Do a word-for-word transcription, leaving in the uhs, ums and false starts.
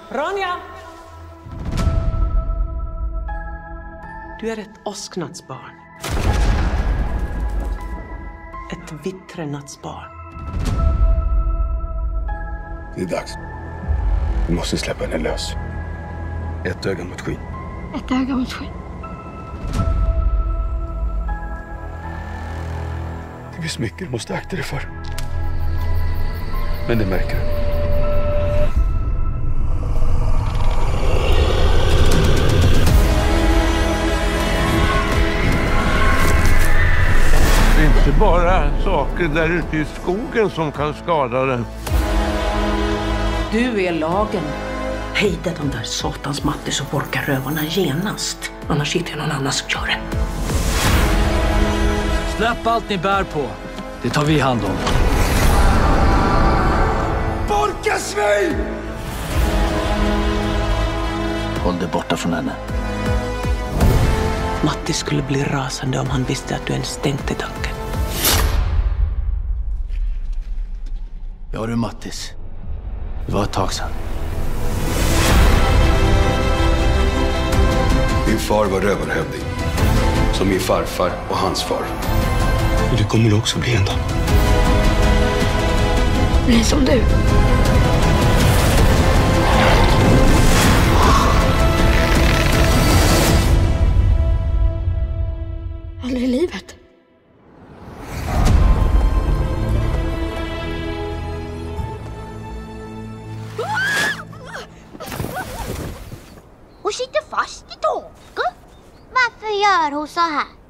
Ronja! Du är ett åsknattsbarn. Ett vittrenattsbarn. Det är dags. Vi måste släppa henne lös. Ett öga mot skyn. Ett öga mot skyn. Det finns mycket du måste akta dig för. Men det märker du. Det är inte bara saker där ute i skogen som kan skada den. Du är lagen. Hejda de där satans matter så orkar rövarna genast. Annars hittar jag någon annan som gör det. Släpp allt ni bär på. Det tar vi hand om. Borkasvej! Håll dig borta från henne. Matti skulle bli rasande om han visste att du ens tänkte tanken. Ja du Mattis. Det var ett tag sedan. Din far var rövarhövding. Som min farfar och hans far. Och det kommer du också bli en dag. Bli som du. Aldrig i livet. Hon sitter fast i taket. Varför gör hon så här?